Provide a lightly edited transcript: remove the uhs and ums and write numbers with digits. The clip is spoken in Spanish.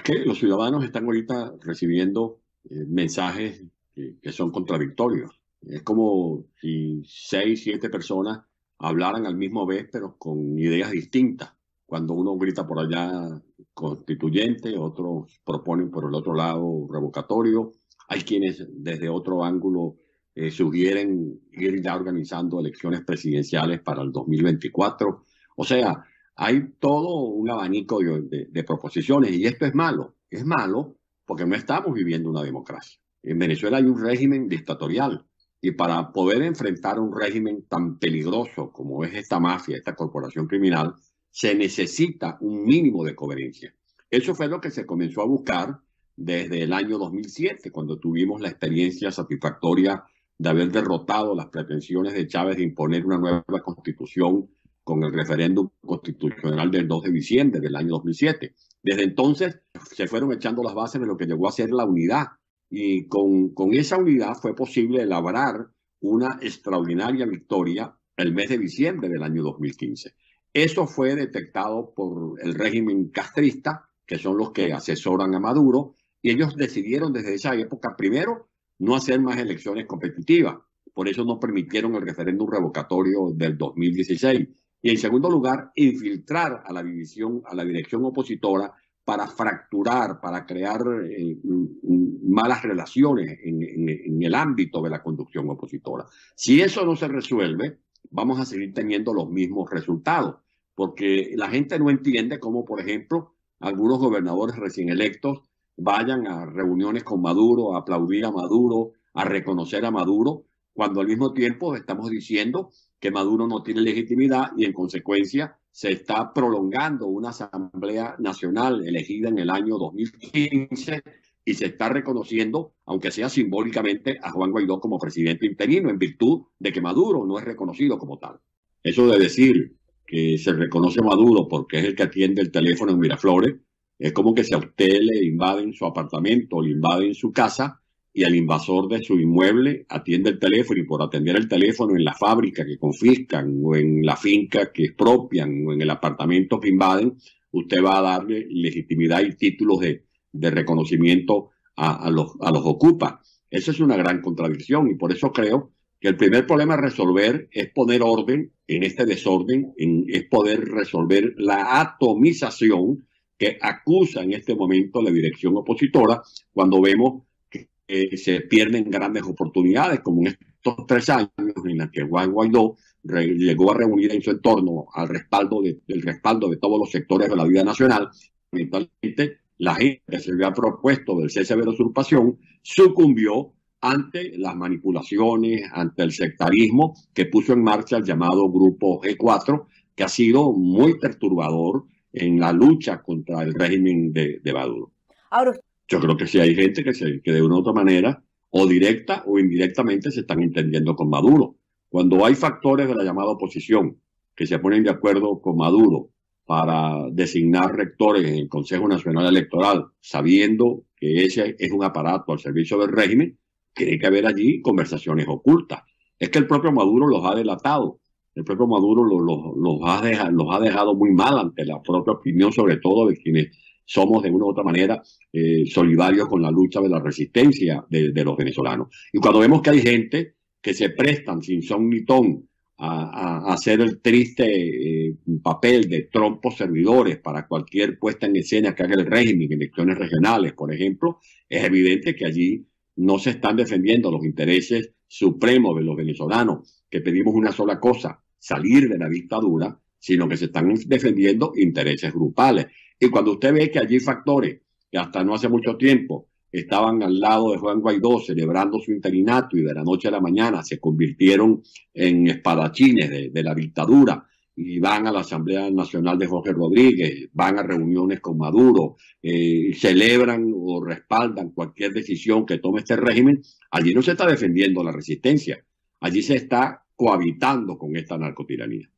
Es que los ciudadanos están ahorita recibiendo mensajes que son contradictorios. Es como si 6, 7 personas hablaran al mismo vez, pero con ideas distintas. Cuando uno grita por allá constituyente, otros proponen por el otro lado revocatorio. Hay quienes desde otro ángulo sugieren ir ya organizando elecciones presidenciales para el 2024. O sea, hay todo un abanico de proposiciones y esto es malo. Es malo porque no estamos viviendo una democracia. En Venezuela hay un régimen dictatorial y para poder enfrentar un régimen tan peligroso como es esta mafia, esta corporación criminal, se necesita un mínimo de coherencia. Eso fue lo que se comenzó a buscar desde el año 2007, cuando tuvimos la experiencia satisfactoria de haber derrotado las pretensiones de Chávez de imponer una nueva constitución con el referéndum constitucional del 2 de diciembre del año 2007. Desde entonces se fueron echando las bases de lo que llegó a ser la unidad y con esa unidad fue posible elaborar una extraordinaria victoria el mes de diciembre del año 2015. Eso fue detectado por el régimen castrista, que son los que asesoran a Maduro, y ellos decidieron desde esa época, primero, no hacer más elecciones competitivas. Por eso no permitieron el referéndum revocatorio del 2016. Y en segundo lugar, infiltrar a la división, a la dirección opositora para fracturar, para crear malas relaciones en el ámbito de la conducción opositora. Si eso no se resuelve, vamos a seguir teniendo los mismos resultados, porque la gente no entiende cómo, por ejemplo, algunos gobernadores recién electos vayan a reuniones con Maduro, a aplaudir a Maduro, a reconocer a Maduro, cuando al mismo tiempo estamos diciendo que Maduro no tiene legitimidad y en consecuencia se está prolongando una Asamblea Nacional elegida en el año 2015 y se está reconociendo, aunque sea simbólicamente, a Juan Guaidó como presidente interino en virtud de que Maduro no es reconocido como tal. Eso de decir que se reconoce a Maduro porque es el que atiende el teléfono en Miraflores, es como que si a usted le invaden su apartamento, le invaden su casa y al invasor de su inmueble atiende el teléfono y por atender el teléfono en la fábrica que confiscan o en la finca que expropian o en el apartamento que invaden, usted va a darle legitimidad y títulos de reconocimiento a los ocupas. Eso es una gran contradicción y por eso creo que el primer problema a resolver es poner orden en este desorden, es poder resolver la atomización que acusa en este momento la dirección opositora cuando vemos que se pierden grandes oportunidades, como en estos 3 años en los que Juan Guaidó llegó a reunir en su entorno al respaldo de todos los sectores de la vida nacional. Eventualmente, la gente que se había propuesto del cese de la usurpación sucumbió ante las manipulaciones, ante el sectarismo que puso en marcha el llamado Grupo G4, que ha sido muy perturbador en la lucha contra el régimen de Maduro. Ahora, Yo creo que sí hay gente que de una u otra manera, o directa o indirectamente, se están entendiendo con Maduro. Cuando hay factores de la llamada oposición que se ponen de acuerdo con Maduro para designar rectores en el Consejo Nacional Electoral, sabiendo que ese es un aparato al servicio del régimen, tiene que haber allí conversaciones ocultas. Es que el propio Maduro los ha delatado. El propio Maduro los ha dejado muy mal ante la propia opinión, sobre todo de quienes somos de una u otra manera solidarios con la lucha de la resistencia de los venezolanos. Y cuando vemos que hay gente que se prestan sin son ni ton a hacer el triste papel de trompos servidores para cualquier puesta en escena que haga el régimen, elecciones regionales, por ejemplo, es evidente que allí no se están defendiendo los intereses supremos de los venezolanos, que pedimos una sola cosa, salir de la dictadura, sino que se están defendiendo intereses grupales. Y cuando usted ve que allí factores que hasta no hace mucho tiempo estaban al lado de Juan Guaidó celebrando su interinato y de la noche a la mañana se convirtieron en espadachines de la dictadura y van a la Asamblea Nacional de Jorge Rodríguez, van a reuniones con Maduro, celebran o respaldan cualquier decisión que tome este régimen, allí no se está defendiendo la resistencia, allí se está cohabitando con esta narcotiranía.